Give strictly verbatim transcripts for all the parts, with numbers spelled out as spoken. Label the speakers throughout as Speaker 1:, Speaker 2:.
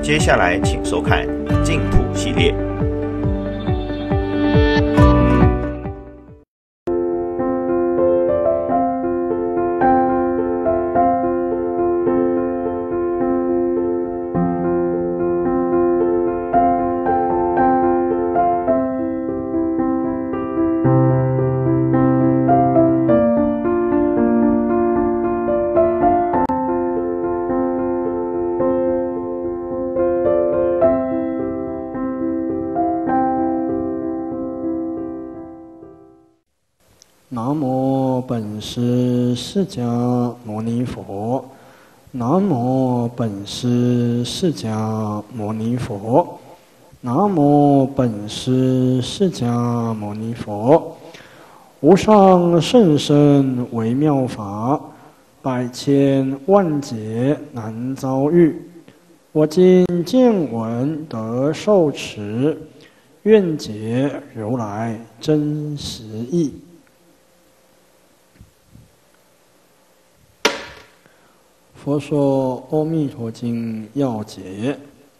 Speaker 1: 接下来请收看净土系列。
Speaker 2: 南无本师释迦牟尼佛，南无本师释迦牟尼佛，南无本师释迦牟尼佛。无上甚深微妙法，百千万劫难遭遇。我今见闻得受持，愿解如来真实义。佛说《阿弥陀经》要解。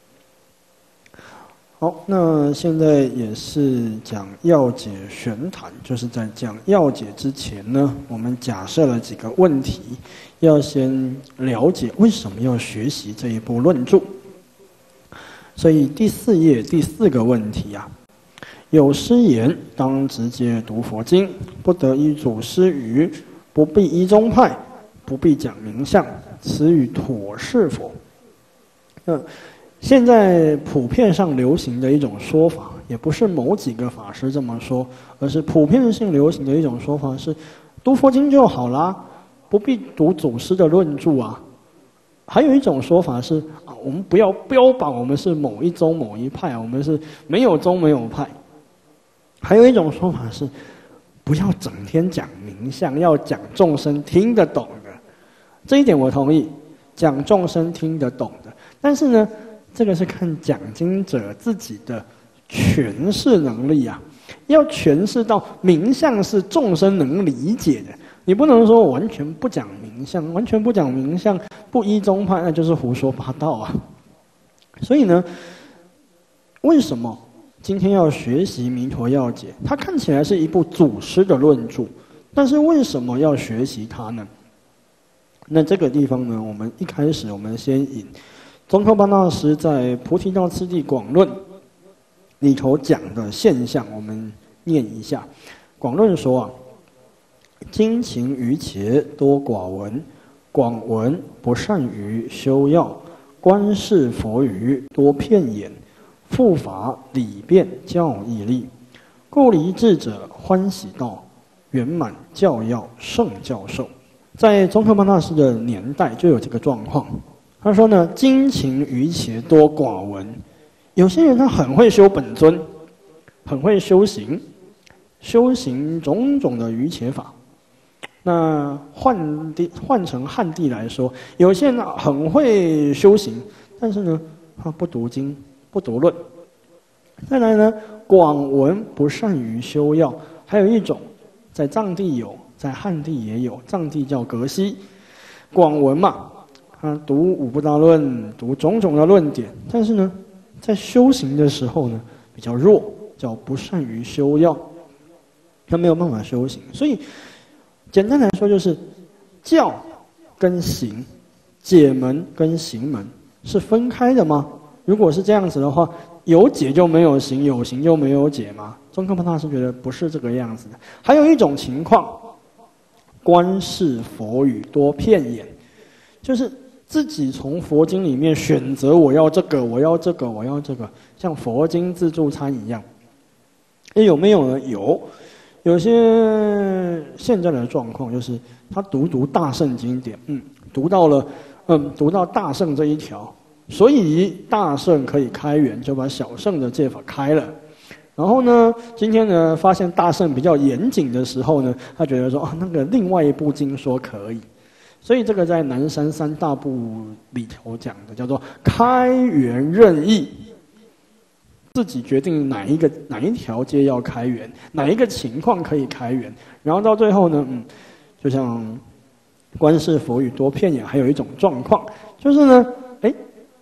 Speaker 2: 好，那现在也是讲要解玄谈，就是在讲要解之前呢，我们假设了几个问题，要先了解为什么要学习这一部论著。所以第四页第四个问题啊，有师言当直接读佛经，不得依祖师语，不必依宗派，不必讲名相，此语妥是否？嗯，现在普遍上流行的一种说法，也不是某几个法师这么说，而是普遍性流行的一种说法是：读佛经就好啦，不必读祖师的论著啊。还有一种说法是啊，我们不要标榜我们是某一宗某一派，我们是没有宗没有派。还有一种说法是，不要整天讲名相，要讲众生听得懂的。这一点我同意，讲众生听得懂的。但是呢，这个是看讲经者自己的诠释能力啊，要诠释到名相是众生能理解的。你不能说我完全不讲名相，完全不讲名相，不依宗派，那就是胡说八道啊。所以呢，为什么今天要学习《弥陀要解》？它看起来是一部祖师的论著，但是为什么要学习它呢？那这个地方呢，我们一开始我们先引宗喀巴大师在《菩提道次第广论》里头讲的现象，我们念一下。广论说啊，精勤于伽多寡闻，广闻不善于修要，观世佛语多片眼，复法理辩教义力，故离智者欢喜道，圆满教要圣教授。在宗喀巴大师的年代就有这个状况。他说呢，精勤于伽多寡闻。有些人他很会修本尊，很会修行，修行种种的于伽法。那换地换成汉地来说，有些人很会修行，但是呢，他不读经，不读论。再来呢，广闻不善于修要。还有一种，在藏地有，在汉地也有，藏地叫格西。广闻嘛，他读五部大论，读种种的论点，但是呢，在修行的时候呢，比较弱，叫不善于修要，他没有办法修行。所以简单来说，就是教跟行，解门跟行门是分开的吗？如果是这样子的话，有解就没有行，有行就没有解吗？宗喀巴大师觉得不是这个样子的。还有一种情况，观世佛语多片眼，就是自己从佛经里面选择我要这个，我要这个，我要这个，像佛经自助餐一样。诶，有没有呢？有。有些现在的状况就是，他读读大圣经典，嗯，读到了，嗯，读到大圣这一条，所以大圣可以开源，就把小圣的戒法开了。然后呢，今天呢，发现大圣比较严谨的时候呢，他觉得说啊，那个另外一部经说可以，所以这个在南山三大部里头讲的叫做开源任意。自己决定哪一个哪一条街要开源，哪一个情况可以开源，然后到最后呢，嗯，就像观世佛语多片眼，还有一种状况就是呢，哎，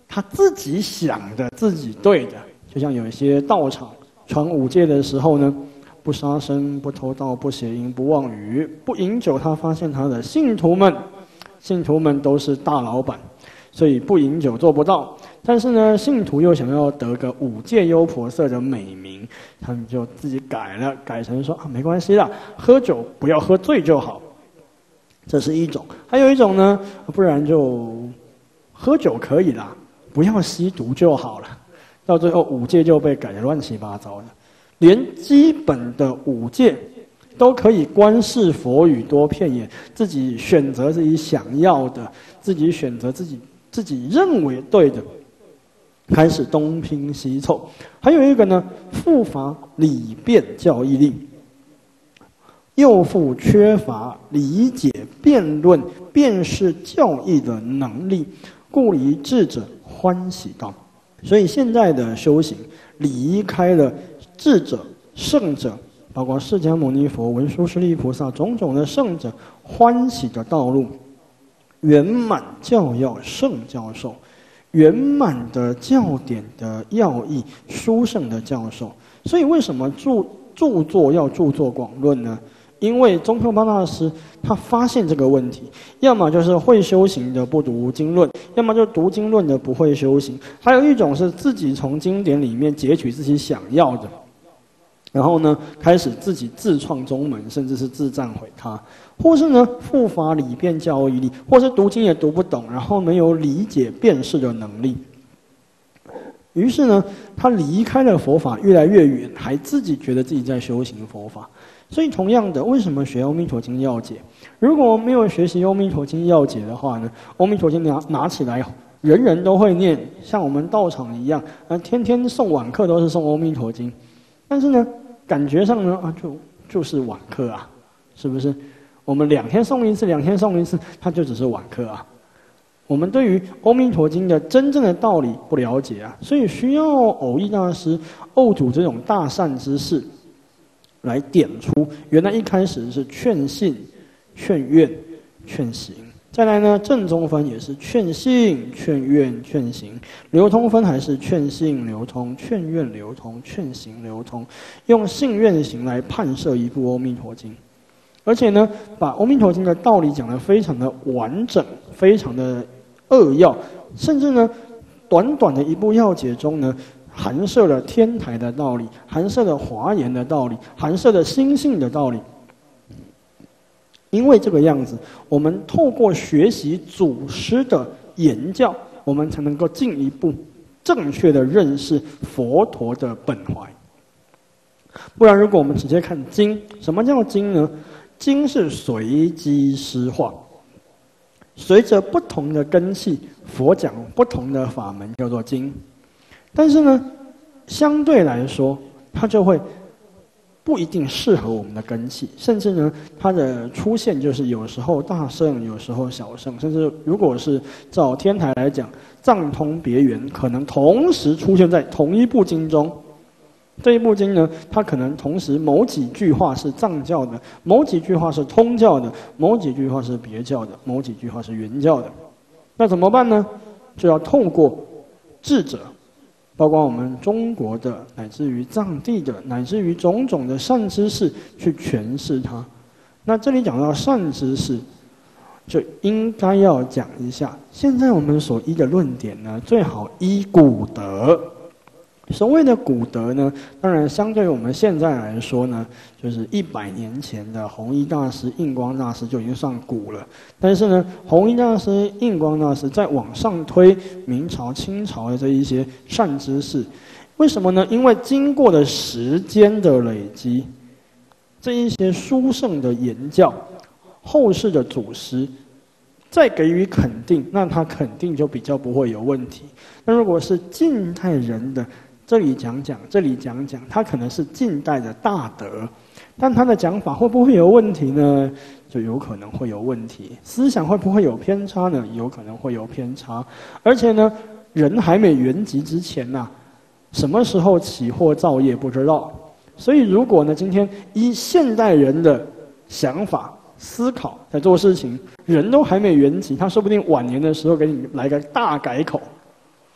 Speaker 2: 他自己想的自己对的，就像有一些道场传五戒的时候呢，不杀生、不偷盗、不邪淫、不妄语、不饮酒，他发现他的信徒们，信徒们都是大老板，所以不饮酒做不到。但是呢，信徒又想要得个五戒优婆塞的美名，他们就自己改了，改成说啊，没关系啦，喝酒不要喝醉就好。这是一种，还有一种呢，不然就喝酒可以啦，不要吸毒就好了。到最后五戒就被改得乱七八糟的，连基本的五戒都可以观视佛语多片言，自己选择自己想要的，自己选择自己自己认为对的，开始东拼西凑。还有一个呢，复乏理辩教义力，又复缺乏理解辩论辨识教义的能力，故离智者欢喜道。所以现在的修行离开了智者、圣者，包括释迦牟尼佛、文殊师利菩萨种种的圣者欢喜的道路，圆满教要圣教授，圆满的教典的要义，殊胜的教授。所以为什么著著作要著作广论呢？因为宗喀巴大师他发现这个问题，要么就是会修行的不读经论，要么就读经论的不会修行，还有一种是自己从经典里面截取自己想要的，然后呢开始自己自创宗门，甚至是自赞毁他，或是呢复乏理辩教义力，或是读经也读不懂，然后没有理解辨识的能力。于是呢，他离开了佛法越来越远，还自己觉得自己在修行佛法。所以同样的，为什么学《阿弥陀经》要解？如果没有学习《阿弥陀经》要解的话呢，《阿弥陀经》拿拿起来，人人都会念，像我们道场一样，啊，天天送晚课都是送《阿弥陀经》，但是呢，感觉上呢，啊，就就是晚课啊，是不是？我们两天送一次，两天送一次，它就只是晚课啊。我们对于《阿弥陀经》的真正的道理不了解啊，所以需要蕅益大师、蕅主这种大善之士来点出，原来一开始是劝信、劝愿、劝行。再来呢，正宗分也是劝信、劝愿、劝行；流通分还是劝信流通、劝愿流通、劝行流通，用信愿行来判摄一部《阿弥陀经》。而且呢，把《阿弥陀经》的道理讲得非常的完整，非常的扼要，甚至呢，短短的一部要解中呢，含摄了天台的道理，含摄了华严的道理，含摄了心性的道理。因为这个样子，我们透过学习祖师的言教，我们才能够进一步正确的认识佛陀的本怀。不然，如果我们直接看经，什么叫经呢？经是随机施化，随着不同的根器，佛讲不同的法门，叫做经。但是呢，相对来说，它就会不一定适合我们的根器，甚至呢，它的出现就是有时候大圣，有时候小圣，甚至如果是照天台来讲，藏通别圆，可能同时出现在同一部经中。这一部经呢，它可能同时某几句话是藏教的，某几句话是通教的，某几句话是别教的，某几句话是原教的。那怎么办呢？就要透过智者，包括我们中国的，乃至于藏地的，乃至于种种的善知识去诠释它。那这里讲到善知识，就应该要讲一下，现在我们所依的论点呢，最好依古德。所谓的古德呢，当然相对于我们现在来说呢，就是一百年前的弘一大师、印光大师就已经算古了。但是呢，弘一大师、印光大师再往上推，明朝、清朝的这一些善知识，为什么呢？因为经过了时间的累积，这一些殊胜的言教，后世的祖师再给予肯定，那他肯定就比较不会有问题。那如果是近代人的，这里讲讲，这里讲讲，他可能是近代的大德，但他的讲法会不会有问题呢？就有可能会有问题。思想会不会有偏差呢？有可能会有偏差。而且呢，人还没圆寂之前呐、啊，什么时候起祸造业不知道。所以如果呢，今天依现代人的想法思考在做事情，人都还没圆寂，他说不定晚年的时候给你来个大改口。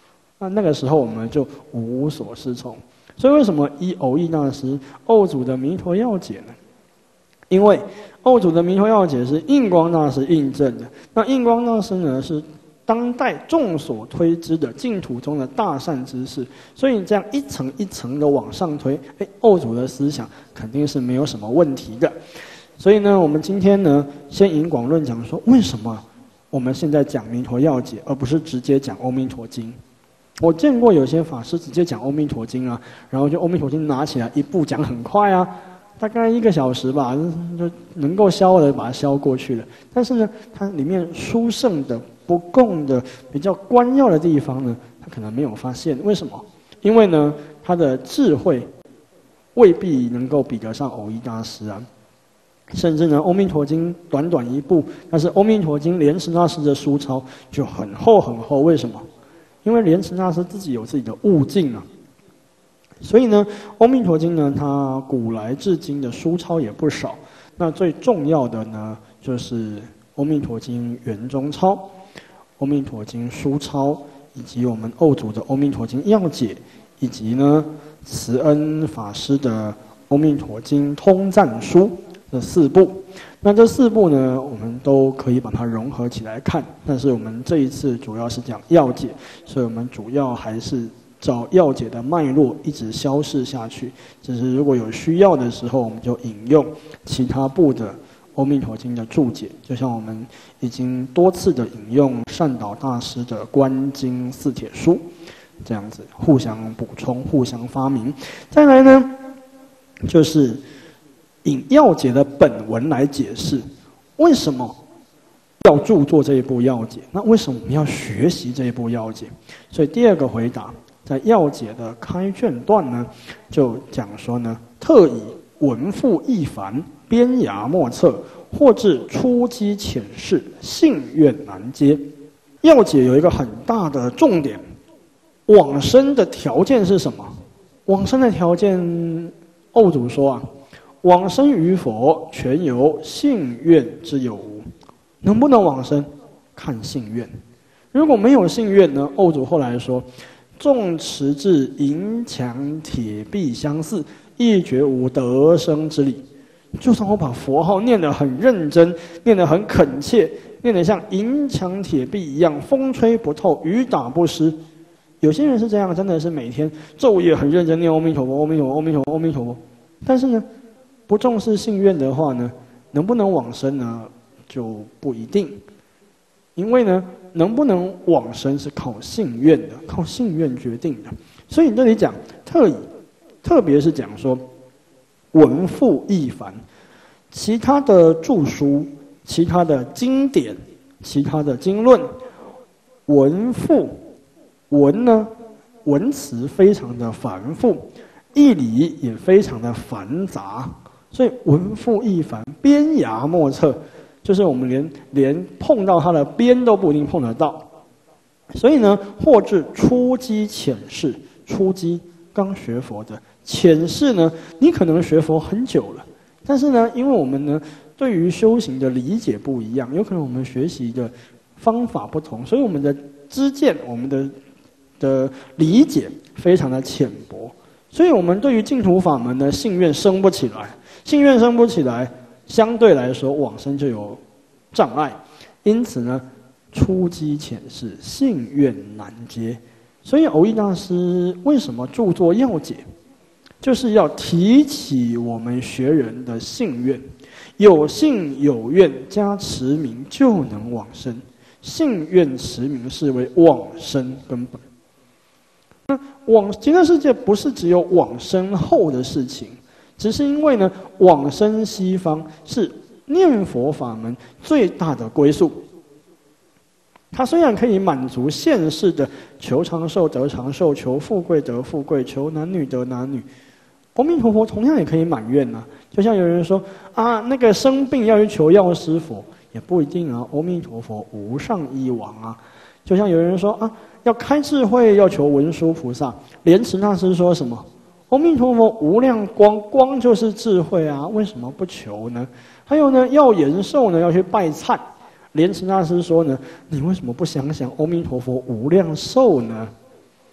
Speaker 2: 那那个时候我们就无所适从。所以为什么依藕益大师耦祖的弥陀要解呢？因为耦祖的弥陀要解是印光大师印证的，那印光大师呢是当代众所推知的净土中的大善知识，所以这样一层一层的往上推，哎，耦祖的思想肯定是没有什么问题的。所以呢，我们今天呢，先引广论讲说，为什么我们现在讲弥陀要解，而不是直接讲阿弥陀经？我见过有些法师直接讲阿弥陀经啊，然后就阿弥陀经拿起来一部讲很快啊，大概一个小时吧，就能够消的把它消过去了。但是呢，它里面殊胜的、不共的、比较关要的地方呢，他可能没有发现。为什么？因为呢，他的智慧未必能够比得上藕益大师啊。甚至呢，《阿弥陀经》短短一部，但是《阿弥陀经》莲池大师的书抄就很厚很厚。为什么？因为莲池大师自己有自己的悟境啊。所以呢，《阿弥陀经》呢，它古来至今的书抄也不少。那最重要的呢，就是《阿弥陀经》圆中抄、《阿弥陀经》书抄，以及我们耦祖的《阿弥陀经要解》，以及呢慈恩法师的《阿弥陀经通赞书》这四部。那这四部呢，我们都可以把它融合起来看。但是我们这一次主要是讲要解，所以我们主要还是照要解的脉络一直消逝下去。只是如果有需要的时候，我们就引用其他部的《阿弥陀经》的注解，就像我们已经多次的引用善导大师的《观经四帖书》，这样子互相补充、互相发明。再来呢，就是引要解的本文来解释为什么要著作这一部要解，那为什么我们要学习这一部要解？所以第二个回答，在要解的开卷段呢，就讲说呢，特以文复义繁，边涯莫测，或至初机浅释，信愿难接。要解有一个很大的重点，往生的条件是什么？往生的条件，耦祖说啊，往生与否，全由信愿之有无。能不能往生，看信愿。如果没有信愿呢？耦祖后来说，纵持至银墙铁壁相似，亦绝无得生之理。就算我把佛号念得很认真，念得很恳切，念得像银墙铁壁一样，风吹不透，雨打不湿。有些人是这样，真的是每天昼夜很认真念阿弥陀佛、阿弥陀佛、阿弥陀佛、阿弥陀佛。但是呢，不重视信愿的话呢，能不能往生呢，就不一定。因为呢，能不能往生是靠信愿的，靠信愿决定的。所以你这里讲特以，特别是讲说文复义繁，其他的著书、其他的经典、其他的经论，文复文呢，文词非常的繁复，义理也非常的繁杂，所以文复义繁，边涯莫测。就是我们连连碰到它的边都不一定碰得到，所以呢，或至初机浅释，初机刚学佛的，浅释呢，你可能学佛很久了，但是呢，因为我们呢对于修行的理解不一样，有可能我们学习的方法不同，所以我们的知见、我们的的理解非常的浅薄，所以我们对于净土法门的信愿生不起来，信愿生不起来。相对来说，往生就有障碍，因此呢，初机浅释，信愿难接。所以藕益大师为什么著作要解，就是要提起我们学人的信愿，有信有愿加持名就能往生，信愿持名是为往生根本。那往极乐世界不是只有往生后的事情。只是因为呢，往生西方是念佛法门最大的归宿。它虽然可以满足现世的求长寿得长寿、求富贵得富贵、求男女得男女，阿弥陀佛同样也可以满愿啊。就像有人说啊，那个生病要去求药师佛，也不一定啊。阿弥陀佛无上医王啊。就像有人说啊，要开智慧要求文殊菩萨，莲池大师说什么？阿弥陀佛无量光，光就是智慧啊，为什么不求呢？还有呢，要延寿呢，要去拜忏。莲池大师说呢，你为什么不想想阿弥陀佛无量寿呢？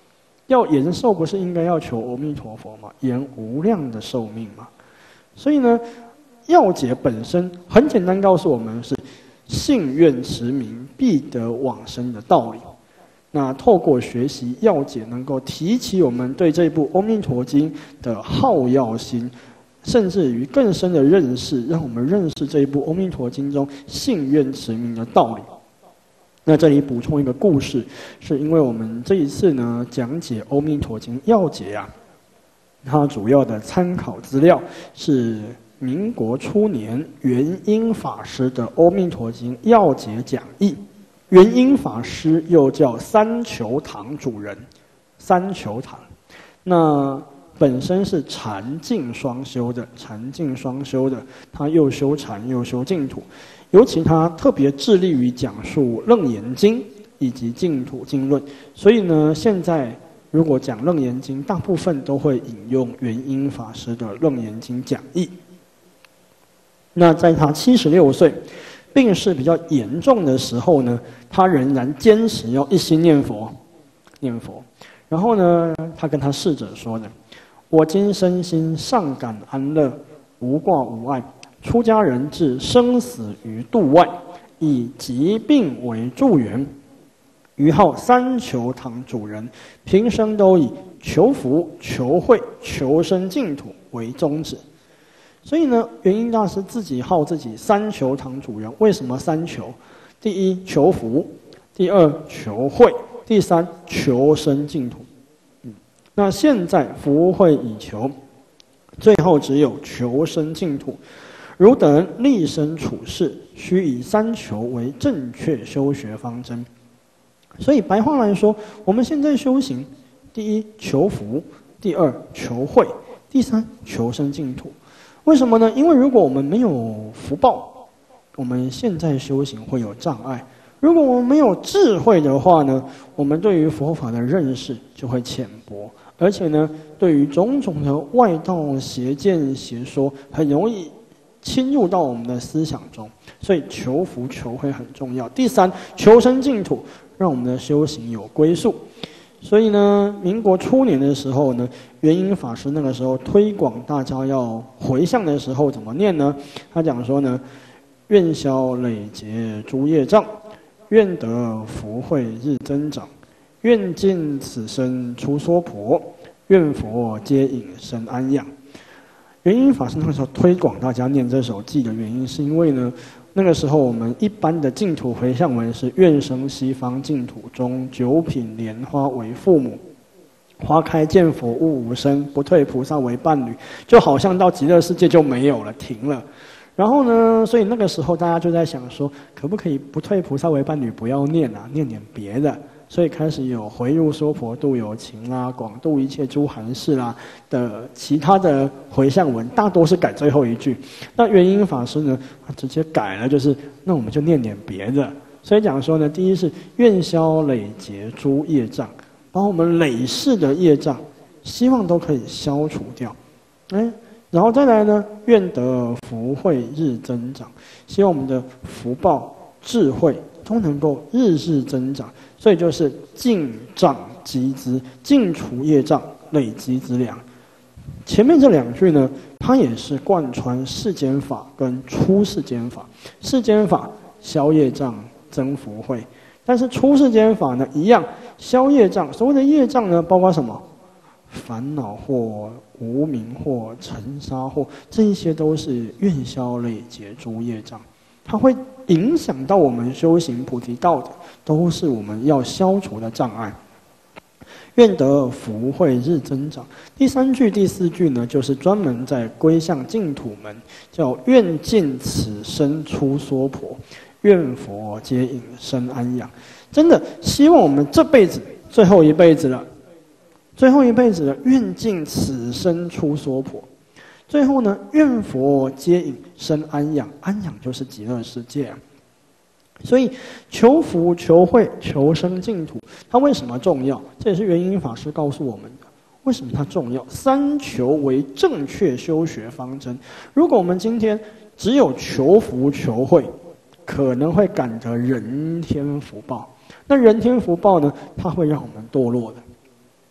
Speaker 2: 要延寿不是应该要求阿弥陀佛吗？延无量的寿命嘛。所以呢，要解本身很简单，告诉我们是信愿持名必得往生的道理。那透过学习要解，能够提起我们对这部《阿弥陀经》的好要心，甚至于更深的认识，让我们认识这一部《阿弥陀经》中信愿持名的道理。那这里补充一个故事，是因为我们这一次呢讲解《阿弥陀经》要解啊，它主要的参考资料是民国初年元英法师的《阿弥陀经》要解讲义。元英法师又叫三求堂主人，三求堂，那本身是禅净双修的，禅净双修的，他又修禅又修净土，尤其他特别致力于讲述《楞严经》以及净土经论，所以呢，现在如果讲《楞严经》，大部分都会引用元英法师的《楞严经》讲义。那在他七十六岁病势比较严重的时候呢，他仍然坚持要一心念佛，念佛。然后呢，他跟他侍者说呢：“我今身心尚感安乐，无挂无碍。出家人置生死于度外，以疾病为助缘。于号三求堂主人，平生都以求福、求慧、求生净土为宗旨。”所以呢，元英大师自己号自己三求堂主人。为什么三求？第一，求福；第二，求慧；第三，求生净土。嗯，那现在福慧已求，最后只有求生净土。汝等立身处世，须以三求为正确修学方针。所以白话来说，我们现在修行，第一求福，第二求慧，第三求生净土。为什么呢？因为如果我们没有福报，我们现在修行会有障碍；如果我们没有智慧的话呢，我们对于佛法的认识就会浅薄，而且呢，对于种种的外道邪见邪说，很容易侵入到我们的思想中。所以求福求慧很重要。第三，求生净土，让我们的修行有归宿。所以呢，民国初年的时候呢，元英法师那个时候推广大家要回向的时候怎么念呢？他讲说呢：愿消累劫诸业障，愿得福慧日增长，愿尽此生出娑婆，愿佛接引生安养。元英法师那个时候推广大家念这首偈的原因，是因为呢，那个时候我们一般的净土回向文是愿生西方净土中，九品莲花为父母，花开见佛悟无生，不退菩萨为伴侣，就好像到极乐世界就没有了，停了。然后呢，所以那个时候大家就在想说，可不可以不退菩萨为伴侣，不要念啊，念点别的。所以开始有回入娑婆度有情啦，广度一切诸寒士啦的其他的回向文，大多是改最后一句。那元英法师呢，他直接改了，就是那我们就念点别的。所以讲说呢，第一是愿消累劫诸业障，把我们累世的业障，希望都可以消除掉。哎，然后再来呢，愿得福慧日增长，希望我们的福报、智慧都能够日日增长。所以就是净障积资，净除业障，累积资粮。前面这两句呢，它也是贯穿世间法跟出世间法。世间法消业障增福慧，但是出世间法呢，一样消业障。所谓的业障呢，包括什么？烦恼惑、无明惑、尘沙惑，这一些都是愿消累劫诸业障。它会影响到我们修行菩提道的，都是我们要消除的障碍。愿得福慧日增长。第三句、第四句呢，就是专门在归向净土门，叫愿尽此生出娑婆，愿佛接引生安养。真的希望我们这辈子最后一辈子了，最后一辈子了，愿尽此生出娑婆。最后呢，愿佛接引生安养，安养就是极乐世界啊。所以求福、求慧、求生净土，它为什么重要？这也是元英法师告诉我们的。为什么它重要？三求为正确修学方针。如果我们今天只有求福、求慧，可能会感得人天福报。那人天福报呢，它会让我们堕落的。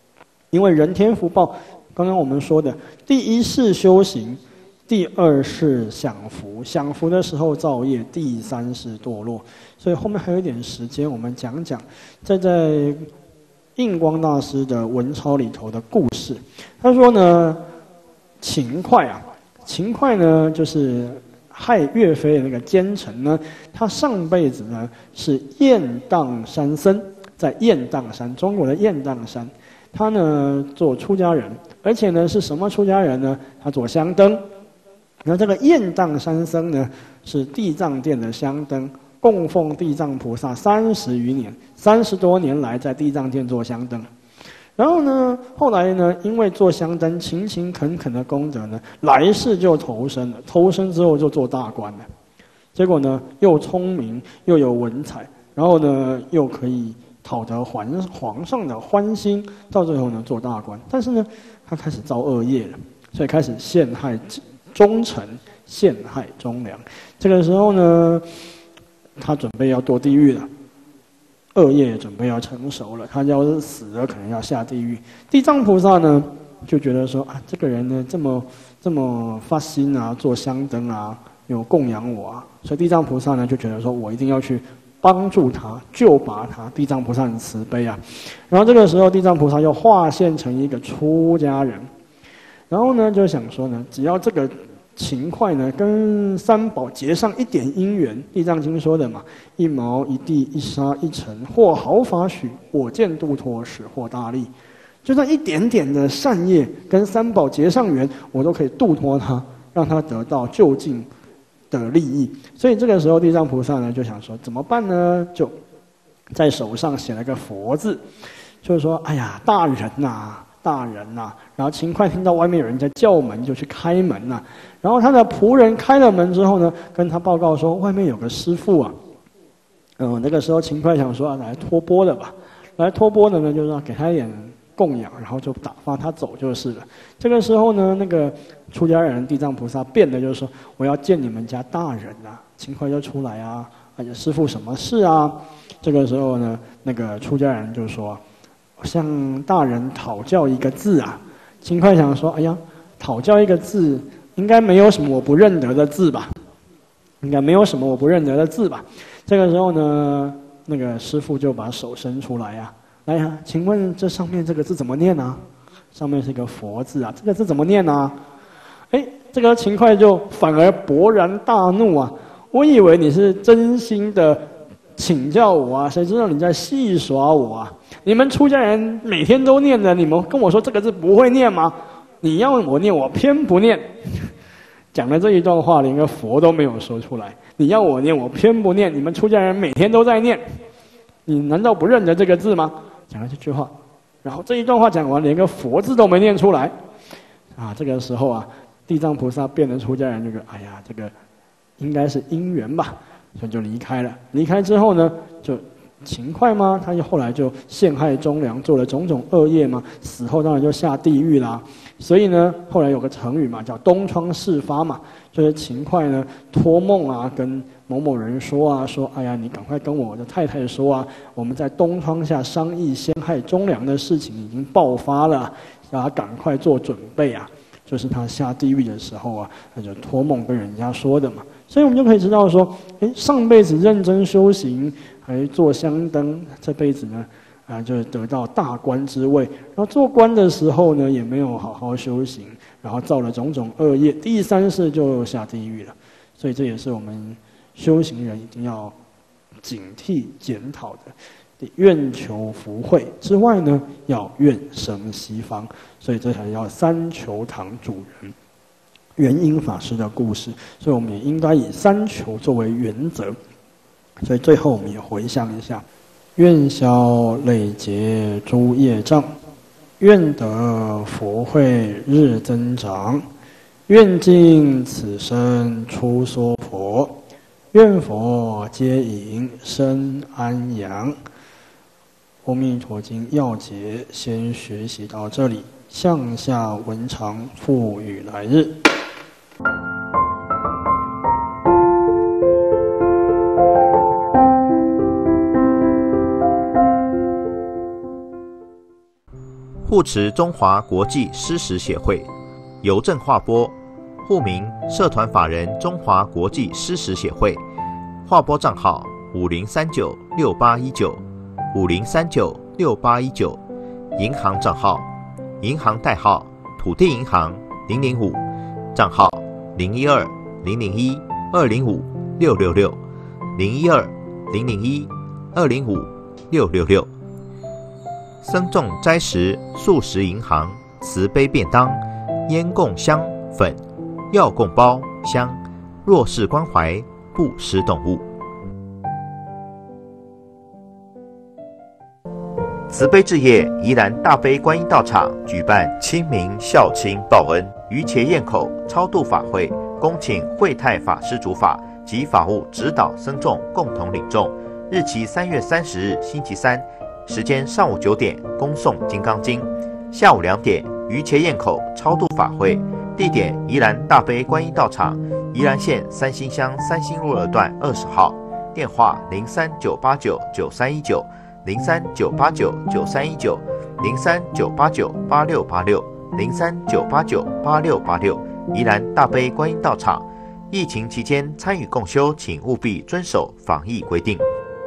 Speaker 2: 因为人天福报，刚刚我们说的，第一是修行，第二是享福，享福的时候造业，第三是堕落。所以后面还有一点时间，我们讲讲，在在印光大师的文钞里头的故事。他说呢，秦桧啊，秦桧呢就是害岳飞的那个奸臣呢，他上辈子呢是雁荡山僧，在雁荡山，中国的雁荡山，他呢做出家人，而且呢是什么出家人呢？他做香灯。那这个雁荡山僧呢，是地藏殿的香灯，供奉地藏菩萨三十余年，三十多年来在地藏殿做香灯。然后呢，后来呢，因为做香灯勤勤恳恳的功德呢，来世就投生了。投生之后就做大官了。结果呢，又聪明又有文采，然后呢，又可以讨得皇皇上的欢心，到最后呢，做大官。但是呢，他开始造恶业了，所以开始陷害忠臣，陷害忠良。这个时候呢，他准备要堕地狱了。恶业准备要成熟了，他要是死了，可能要下地狱。地藏菩萨呢，就觉得说啊，这个人呢，这么这么发心啊，做香灯啊，有供养我啊，所以地藏菩萨呢，就觉得说我一定要去帮助他，救拔他。地藏菩萨很慈悲啊。然后这个时候，地藏菩萨又化现成一个出家人，然后呢，就想说呢，只要这个秦桧呢跟三宝结上一点因缘，地藏经说的嘛，一毛一地一沙一尘，或毫发许，我见度脱，使获大利。就算一点点的善业跟三宝结上缘，我都可以度脱他，让他得到就近的利益。所以这个时候地藏菩萨呢就想说怎么办呢？就在手上写了个佛字，就是说哎呀大人呐、啊大人呐、啊，然后秦桧听到外面有人在叫门，就去开门呐、啊。然后他的仆人开了门之后呢，跟他报告说，外面有个师父啊。嗯，那个时候秦桧想说啊，来托钵的吧，来托钵的呢，就是要给他一点供养，然后就打发他走就是了。这个时候呢，那个出家人地藏菩萨变的就是说，我要见你们家大人啊。秦桧就出来啊，而且师父什么事啊？这个时候呢，那个出家人就说，向大人讨教一个字啊。秦桧想说，哎呀，讨教一个字，应该没有什么我不认得的字吧？应该没有什么我不认得的字吧？这个时候呢，那个师父就把手伸出来呀、啊，来呀、啊，请问这上面这个字怎么念啊？上面是一个佛字啊，这个字怎么念啊？哎，这个秦桧就反而勃然大怒啊！我以为你是真心的请教我啊，谁知道你在戏耍我啊！你们出家人每天都念的，你们跟我说这个字不会念吗？你要我念，我偏不念。讲了这一段话，连个佛都没有说出来。你要我念，我偏不念。你们出家人每天都在念，你难道不认得这个字吗？讲了这句话，然后这一段话讲完，连个佛字都没念出来。啊，这个时候啊，地藏菩萨变成出家人，这个哎呀，这个应该是因缘吧，所以就离开了。离开之后呢，就秦桧吗？他后来就陷害忠良，做了种种恶业嘛，死后当然就下地狱啦。所以呢，后来有个成语嘛，叫东窗事发嘛，就是秦桧呢托梦啊，跟某某人说啊，说哎呀，你赶快跟我的太太说啊，我们在东窗下商议陷害忠良的事情已经爆发了，让他赶快做准备啊。就是他下地狱的时候啊，他就托梦跟人家说的嘛。所以我们就可以知道说，哎，上辈子认真修行，还做香灯，这辈子呢，啊，就得到大官之位。然后做官的时候呢，也没有好好修行，然后造了种种恶业，第三世就下地狱了。所以这也是我们修行人一定要警惕检讨的。愿求福慧之外呢，要愿生西方，所以这才叫三求堂主人元婴法师的故事。所以我们也应该以三求作为原则。所以最后我们也回想一下：愿消累劫诸业障，愿得福慧日增长，愿尽此生出娑婆，愿佛接引身安养。阿弥陀经要节先学习到这里，向下文长复与来日。
Speaker 1: 护护持中华国际诗实协会，邮政划拨，户名社团法人中华国际诗实协会，划拨账号五零三九六八一九五零三九六八一九，银行账号，银行代号土地银行零零五，账号零一二零零一二零五六六六零一二零零一二零五六六六。僧众斋食素食银行慈悲便当，烟供香粉，药供包香，弱势关怀不施动物。慈悲置业宜兰大悲观音道场举办清明孝亲报恩于茄堰口超度法会，恭请慧泰法师主法及法务指导僧众共同领众。日期三月三十日星期三，时间上午九点恭诵金刚经，下午两点于茄堰口超度法会，地点宜兰大悲观音道场，宜兰县三星乡三星路二段二十号，电话零三九八九九三一九零三九八九九三一九零三九八九八六八六零三九八九八六八六。宜兰大悲观音道场。疫情期间参与共修，请务必遵守防疫规定。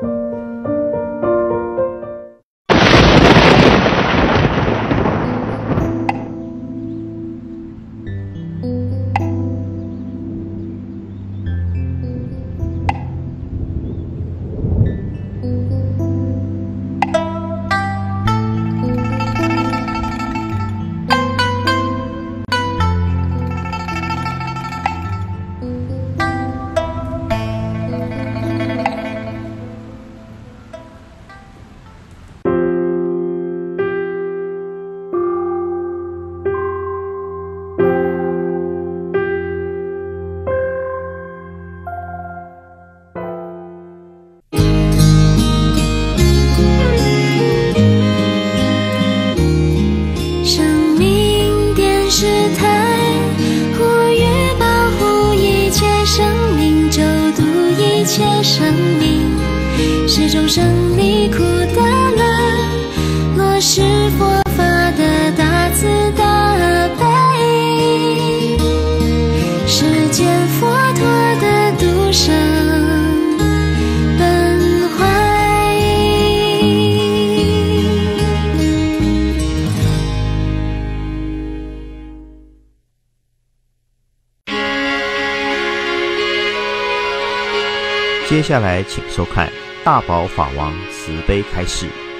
Speaker 3: 生命是种生离苦的乐，落实佛法的大慈大悲，世间佛陀的度生本怀。
Speaker 1: 接下来请收看大宝法王慈悲开示。